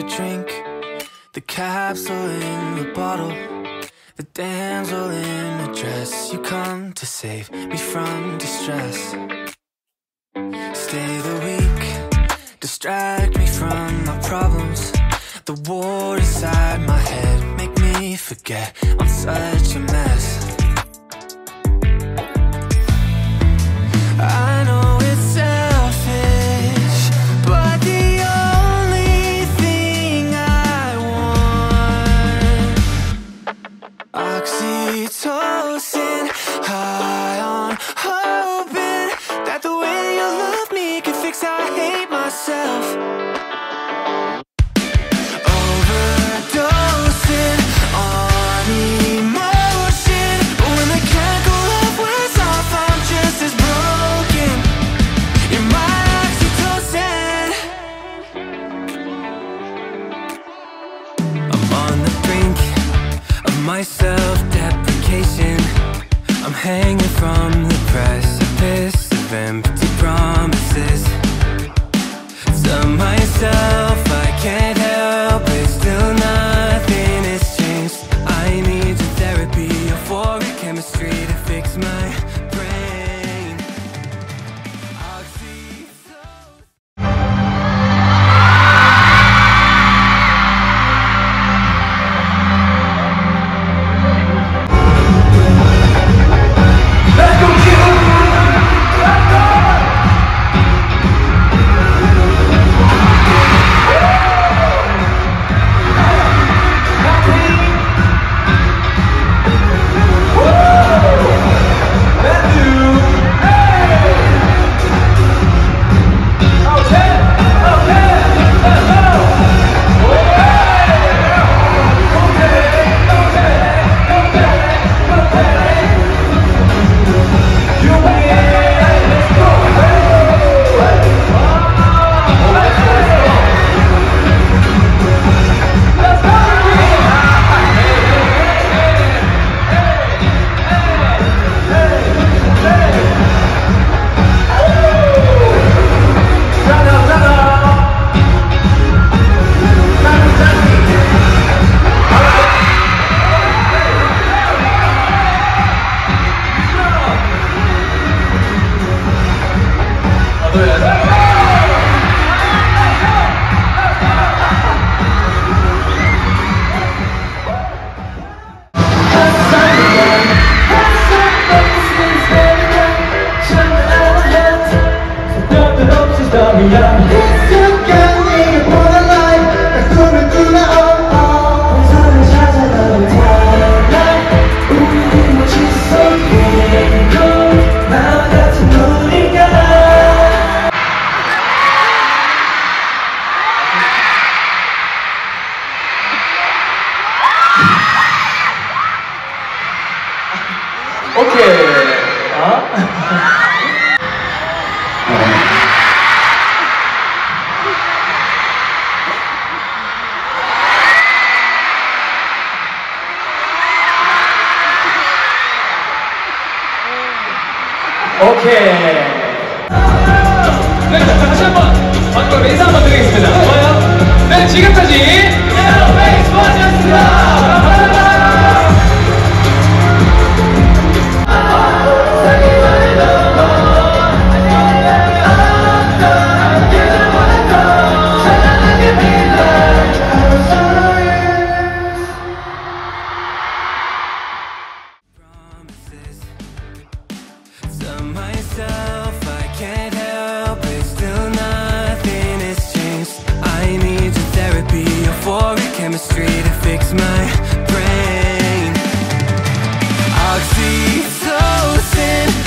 drink, the capsule in the bottle, the damsel in a dress. You come to save me from distress. Stay the week, distract me from my problems. The war inside my head make me forget I'm such a mess. I know it's selfish, but the only thing I want, oxytocin, high on hoping that the way you love me can fix how I hate myself. Overdosing on emotion, but when the chemical love wears off, I'm just as broken. You're my oxytocin. I'm on the brink of my self-deprecation. I'm hanging from the precipice of empty promises. To myself, I can't help it, still nothing has changed. I need your therapy, euphoric chemistry to fix my brain. Let's go, 오케이. 네, 다시 한번 방금 인사 한번 드리겠습니다. 좋아요. 네, 지금까지 제로베이스 원이었습니다. Chemistry to fix my brain. Oxytocin.